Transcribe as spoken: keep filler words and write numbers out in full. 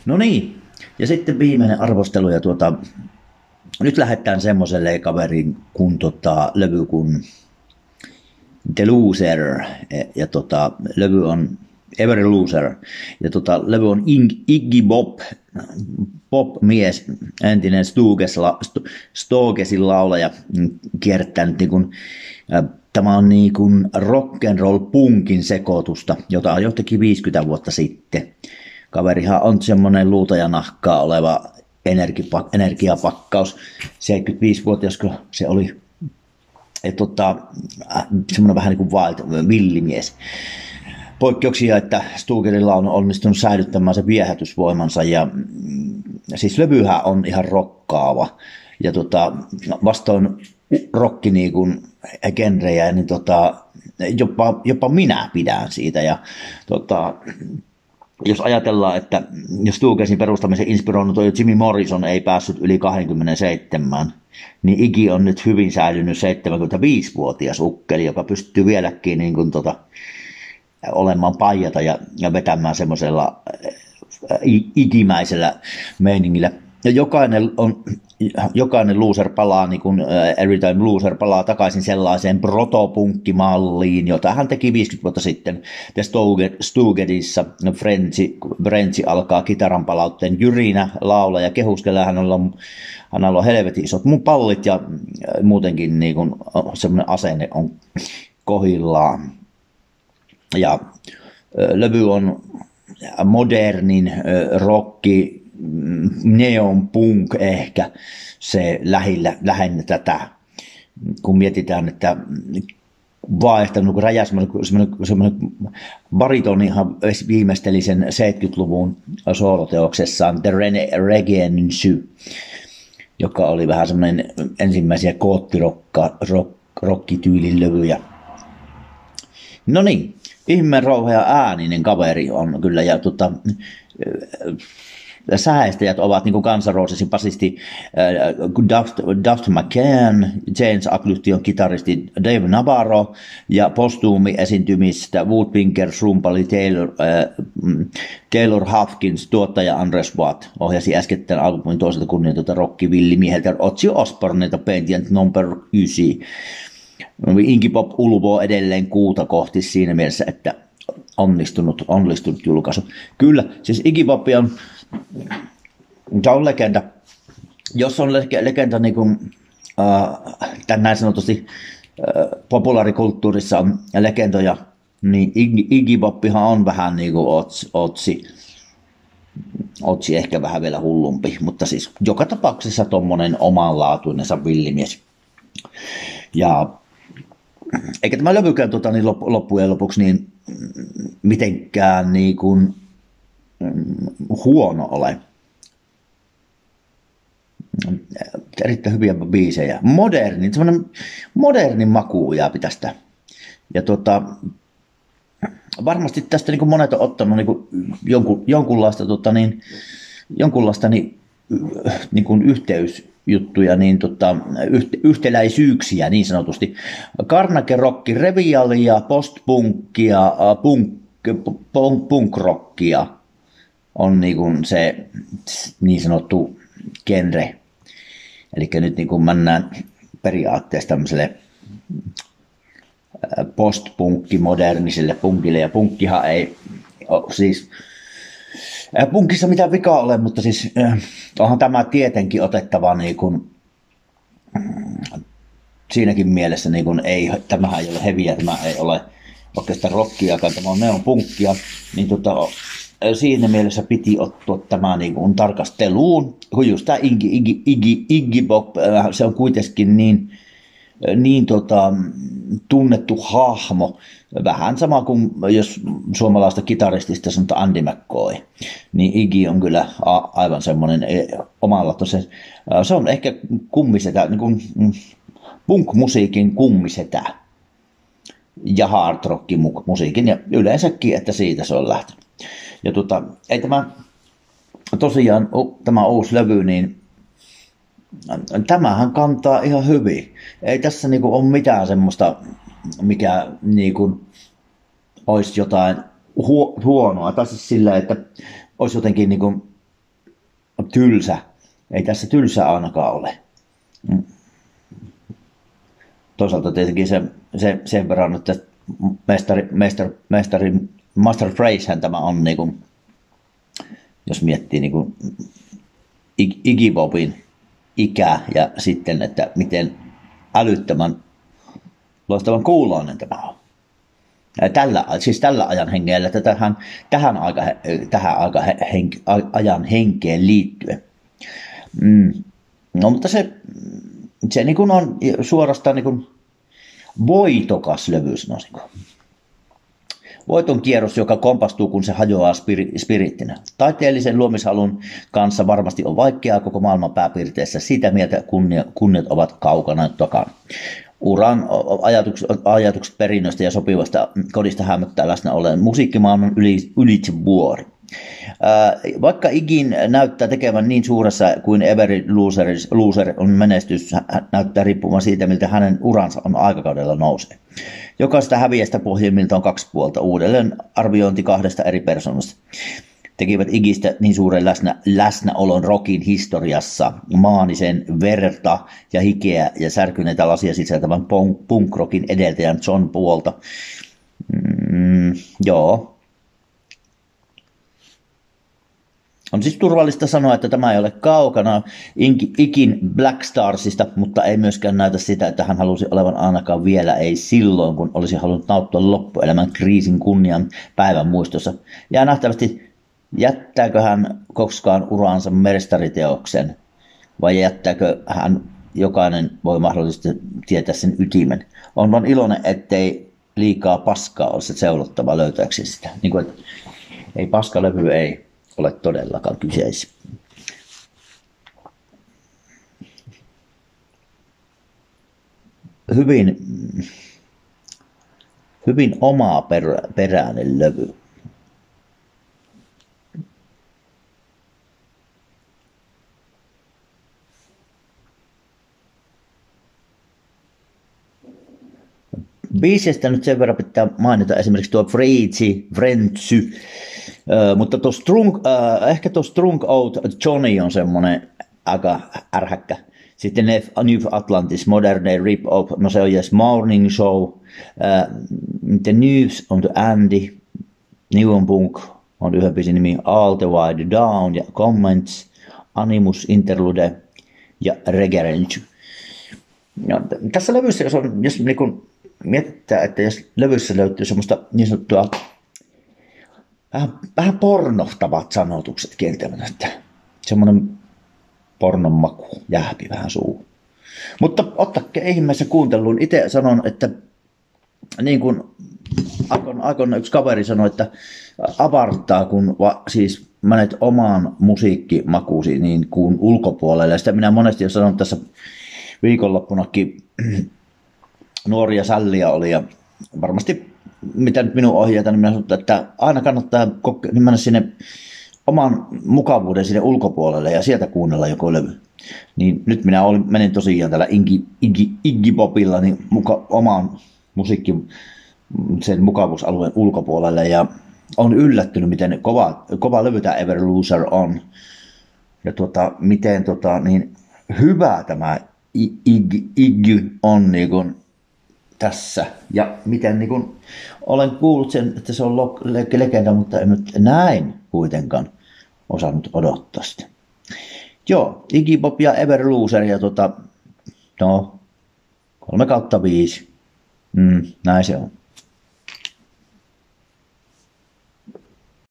No niin, ja sitten viimeinen arvostelu, ja tuota, nyt lähdetään semmoiselle kaveriin kun tota, levy kun The Loser, ja tota, levy on Every Loser, ja tota, levy on Iggy Pop, pop-mies, entinen Stoogesin laulaja, kierrättää nyt niin kuin, tämä on niin kuin rock'n'roll punkin sekoitusta, jota jo teki viisikymmentä vuotta sitten. Kaverihan on semmoinen luuta ja nahkaa oleva energiapakkaus. seitsemänkymmentäviisivuotias se oli et, tota, semmoinen vähän niin kuin wild, villimies. Poikkeuksia, että Stoogerilla on onnistunut säilyttämään se viehätysvoimansa ja siis levyhän on ihan rokkaava. Ja tota, vastoin rokki niin kuin genrejä, niin tota, jopa, jopa minä pidän siitä. Ja tota, jos ajatellaan, että jos Stoogesin perustamisen inspiroinut on Jimmy Morrison ei päässyt yli kaksikymmentäseitsemän, niin Iggy on nyt hyvin säilynyt seitsemänkymmentäviisivuotias ukkeli, joka pystyy vieläkin niin kuin tota, olemaan paijata ja, ja vetämään semmoisella ikimäisellä meiningillä. Ja jokainen, on, jokainen loser palaa, niin kuin Every Time Loser palaa takaisin sellaiseen protopunkkimalliin, jota hän teki viisikymmentä vuotta sitten. The Stoogerissa Frenchi, Frenchi alkaa kitaran palautteen jyrinä laula ja kehuskella. Hänellä on, hänellä on helvetin isot mun pallit ja muutenkin niin kuin, semmoinen asenne on kohillaan. Ja levy on modernin rocki, neon punk ehkä se lähellä, lähinnä tätä, kun mietitään, että vaihtanut, kun räjäs semmoinen, semmoinen baritonihan viimeisteli sen seitsemänkymmentäluvun sooloteoksessaan The Regency, joka oli vähän semmoinen ensimmäisiä koottirokkityylin levyjä. No niin, ihmeen rouhea ääninen kaveri on kyllä, ja tota, säestäjät ovat niin kuin Guns N' Rosesin basisti äh, Duff, Duff McCann, James Akluktion kitaristi Dave Navarro ja postuumi esiintymistä Woodpinker Strumpali Taylor, äh, Taylor Hopkins, tuottaja Andres Watt ohjasi äskettäin albumin toiselta kunnioitetulta rockivillimieheltä Ozzy Osbourneilta Painted Number yhdeksän. Iggy Pop ulvoo edelleen kuuta kohti siinä mielessä, että onnistunut, onnistunut julkaisu. Kyllä, siis Iggy Pop on, on legenda. Jos on legenda niin kuin, äh, tämän näin sanotusti äh, populaarikulttuurissa on legendoja, niin Iggy, Iggy Popihan on vähän niin kuin Ozzy. Ozzy ehkä vähän vielä hullumpi, mutta siis joka tapauksessa tommonen omanlaatuinensa villimies. Ja eikä tämä levykään tota, niin loppujen lopuksi niin mitenkään niin kuin, huono ole. Erittäin hyviä biisejä. Moderni, semmoinen modernin maku jääpi tästä. Ja tota, varmasti tästä niin kuin monet on ottanut niin kuin jonkun, jonkunlaista, tota, niin, jonkunlaista niin, niin kuin yhteysjuttuja, niin tota, yht, yhtäläisyyksiä niin sanotusti. Carnage Rocki, revialia, postpunkkia, punk, punk, punkrockia on niin kuin se niin sanottu genre. Eli nyt niin kuin mennään periaatteessa tämmöiselle postpunkki moderniselle punkille, ja punkkihan ei ole siis punkissa mitään vikaa ole, mutta siis onhan tämä tietenkin otettava niin kuin, siinäkin mielessä niin kuin ei, tämähän ei ole heviä, tämä ei ole oikeastaan rockiakaan, tämä on neonpunkkia, niin tota, siinä mielessä piti ottaa tämä niin kuin tarkasteluun, kun just tämä Iggy, Iggy, Iggy, Iggy Pop, se on kuitenkin niin, niin tota, tunnettu hahmo, vähän sama kuin jos suomalaista kitaristista sanotaan Andy McCoy, niin Iggy on kyllä a, aivan semmoinen omalla tosiaan, se on ehkä kummisetä, niin kuin punk-musiikin kummisetä ja hard rock musiikin ja yleensäkin, että siitä se on lähtenyt. Ja tota, ei tämä tosiaan tämä uusi levy, niin tämähän kantaa ihan hyvin. Ei tässä niinku ole mitään semmoista, mikä niinku olisi jotain huo- huonoa. Tai siis sillä, että olisi jotenkin niinku tylsä. Ei tässä tylsä ainakaan ole. Mm. Toisaalta tietenkin se, se, sen verran, että mestari, mestari, mestari, Master Phrasehän tämä on, niin kuin, jos miettii niin kuin Iggy Popin ikä ja sitten, että miten älyttömän loistavan kuuloinen tämä on. Ja tällä, siis tällä ajan hengellä, että tähän, tähän, aika, tähän aika henke, ajan henkeen liittyen. Mm. No mutta se, se niin kuin on suorastaan niin kuin voitokas levy, sanoisinko. Voiton kierros, joka kompastuu, kun se hajoaa spiri, spirittinä. Taiteellisen luomishalun kanssa varmasti on vaikeaa koko maailman pääpiirteessä. Sitä mieltä kunnia, kunniat ovat kaukana takana. Uran ajatukset, ajatukset perinnöstä ja sopivasta kodista hämöttää läsnä ollen musiikkimaailman yli, ylitse vuori. Vaikka Igin näyttää tekevän niin suuressa kuin Every Loser, Loser on menestys, näyttää riippumaan siitä, miltä hänen uransa on aikakaudella nousee. Jokaista häviästä pohjimmilta on kaksi puolta, uudelleen arviointi kahdesta eri persoonasta. Tekivät Igistä niin suuren läsnä, läsnäolon rockin historiassa, maanisen verta ja hikeä ja särkyneitä lasia sisältävän punk-rockin edeltäjän John Paulta. Mm, joo. On siis turvallista sanoa, että tämä ei ole kaukana Igin Black Starsista, mutta ei myöskään näytä sitä, että hän halusi olevan ainakaan vielä ei silloin, kun olisi halunnut nauttia loppuelämän kriisin kunnian päivän muistossa. Ja nähtävästi, jättääkö hän koskaan uraansa mestariteoksen vai jättääkö hän, jokainen voi mahdollisesti tietää sen ytimen. On vaan iloinen, ettei liikaa paskaa ole se seulottava löytääkseen sitä. Niin kuin, että ei paskalevy ei ole todellakaan kyseessä. Hyvin, hyvin omaa perä, peräinen levy. Biisistä nyt sen verran pitää mainita esimerkiksi tuo Freitsi, Frenzy, uh, mutta tuo Strung, uh, ehkä tuo Strung Out Johnny on semmoinen aika ärhäkkä. Sitten New Atlantis, Modern Day Rip Off, no se on Yes Morning Show, uh, The News on The Andy, New on Punk on yhden biisin nimi, All the Way Down ja Comments, Animus Interlude ja Regerency. No, tässä levyssä, jos, on, jos niin kun mietitään, että jos levyssä löytyy semmoista niin sanottua vähän, vähän pornohtavat sanotukset kieltämättä. Semmoinen pornon maku jääpi vähän suuhun. Mutta ottakaa ihmeessä kuunteluun. Itse sanon, että niin kuin aikoina yksi kaveri sanoi, että avartaa, kun va, siis menet omaan musiikkimakuusi niin kuin ulkopuolelle. Ja sitä minä monesti jo sanon tässä viikonloppunakin. Nuoria sälliä oli ja varmasti mitä nyt minun ohjeita, niin minä sanon, että aina kannattaa koke- niin mennä sinne oman mukavuuden sinne ulkopuolelle ja sieltä kuunnella joku levy. Niin nyt minä olin, menin tosiaan tällä Iggy, Iggy, Iggy Popilla niin muka, oman musiikkin sen mukavuusalueen ulkopuolelle ja on yllättynyt, miten kova, kova levy tämä Every Loser on. Ja tuota, miten tota, niin hyvä tämä Iggy, Iggy on niin kuin tässä. Ja miten niin kuin, olen kuullut sen, että se on legenda, mutta en nyt näin kuitenkaan osannut odottaa sitä. Joo, Iggy Pop ja Every Loser ja tota, no, kolme kautta viisi. Mm, näin se on.